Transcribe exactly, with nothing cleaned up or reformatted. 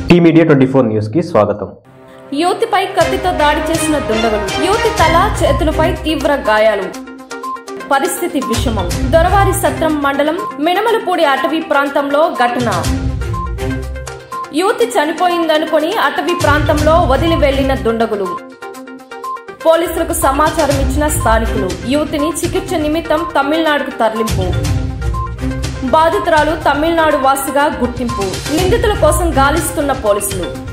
Tea media twenty four news కి స్వాగతం. యువతిపై కత్తితో దాడి చేసిన దుండగులు, యువతి తల చేతులపై తీవ్ర గాయాలు. పరిస్థితి విషమం. దొరవారి సత్రం మండలం మినమలపూడి అటవీ ప్రాంతంలో ఘటన. యువతి చనిపోయిందనుకుని అటవీ ప్రాంతంలో వదిలి వెళ్లిన దుండగులు. పోలీసులకు సమాచారం ఇచ్చిన స్థానికులు యువతిని చికిత్స నిమిత్తం తమిళనాడుకు తరలింపు. బాధితురాలు తమిళనాడు వాసిగా గుర్తింపు. నిందితుల కోసం గాలిస్తున్న పోలీసులు.